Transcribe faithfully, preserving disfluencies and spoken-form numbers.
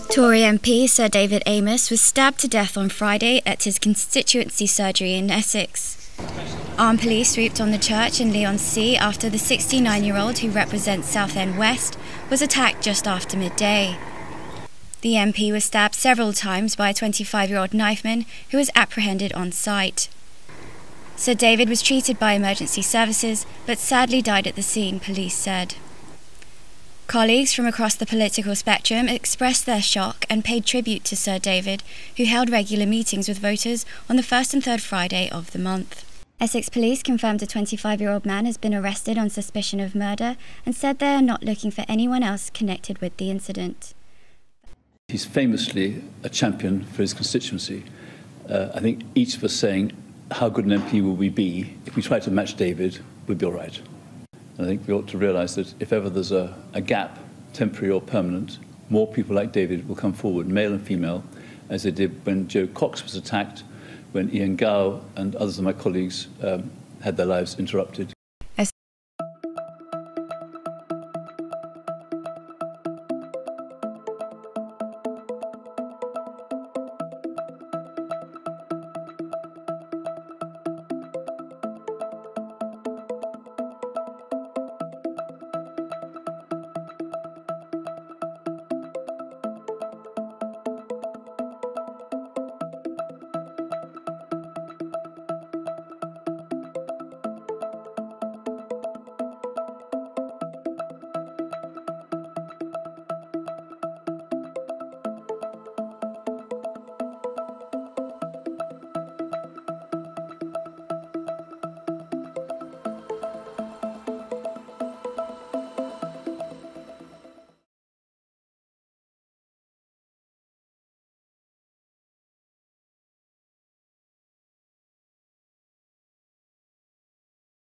Tory M P Sir David Amess was stabbed to death on Friday at his constituency surgery in Essex. Armed police swooped on the church in Leigh-on-Sea after the sixty-nine-year-old who represents Southend West was attacked just after midday. The M P was stabbed several times by a twenty-five-year-old knifeman who was apprehended on site. Sir David was treated by emergency services but sadly died at the scene, police said. Colleagues from across the political spectrum expressed their shock and paid tribute to Sir David, who held regular meetings with voters on the first and third Friday of the month. Essex police confirmed a twenty-five-year-old man has been arrested on suspicion of murder and said they are not looking for anyone else connected with the incident. He's famously a champion for his constituency. Uh, I think each of us saying, how good an M P will we be if we try to match David, we'd be all right. I think we ought to realise that if ever there's a, a gap, temporary or permanent, more people like David will come forward, male and female, as they did when Joe Cox was attacked, when Ian Gow and others of my colleagues um, had their lives interrupted.